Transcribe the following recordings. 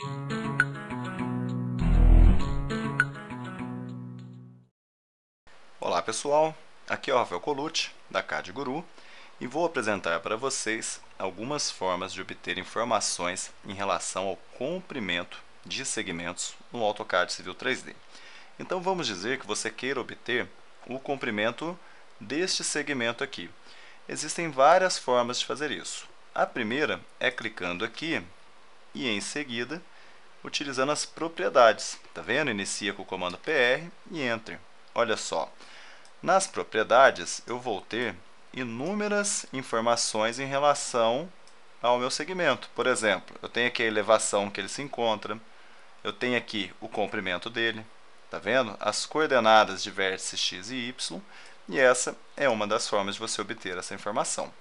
Olá pessoal, aqui é o Rafael Colucci, da CAD Guru, e vou apresentar para vocês algumas formas de obter informações em relação ao comprimento de segmentos no AutoCAD Civil 3D. Então vamos dizer que você queira obter o comprimento deste segmento aqui. Existem várias formas de fazer isso. A primeira é clicando aqui e em seguida utilizando as propriedades. Tá vendo? Inicia com o comando PR e Enter. Olha só. Nas propriedades, eu vou ter inúmeras informações em relação ao meu segmento. Por exemplo, eu tenho aqui a elevação que ele se encontra, eu tenho aqui o comprimento dele, tá vendo? As coordenadas de vértices x e y, e essa é uma das formas de você obter essa informação.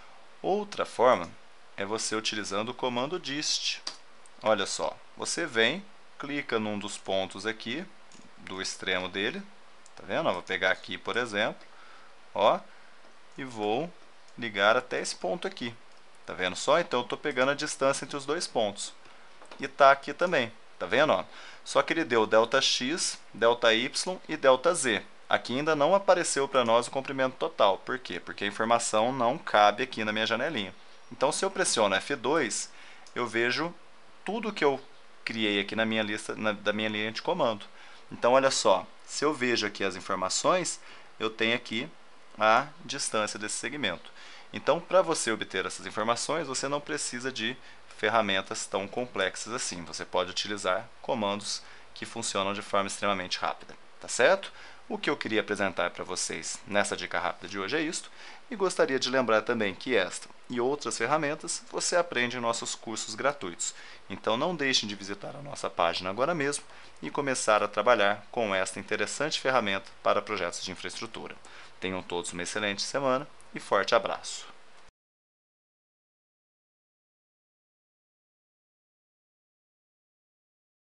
Outra forma é você utilizando o comando dist. Olha só, você vem, clica num dos pontos aqui, do extremo dele, tá vendo? Vou pegar aqui, por exemplo, ó, e vou ligar até esse ponto aqui. Tá vendo só? Então eu estou pegando a distância entre os dois pontos. E tá aqui também, tá vendo? Ó? Só que ele deu ΔX, ΔY e ΔZ. Aqui ainda não apareceu para nós o comprimento total. Por quê? Porque a informação não cabe aqui na minha janelinha. Então se eu pressiono F2, eu vejo tudo que eu criei aqui na minha lista, da minha linha de comando. Então olha só, se eu vejo aqui as informações, eu tenho aqui a distância desse segmento. Então, para você obter essas informações, você não precisa de ferramentas tão complexas assim. Você pode utilizar comandos que funcionam de forma extremamente rápida, tá certo? O que eu queria apresentar para vocês nessa dica rápida de hoje é isto, e gostaria de lembrar também que esta e outras ferramentas você aprende em nossos cursos gratuitos. Então não deixem de visitar a nossa página agora mesmo e começar a trabalhar com esta interessante ferramenta para projetos de infraestrutura. Tenham todos uma excelente semana e forte abraço!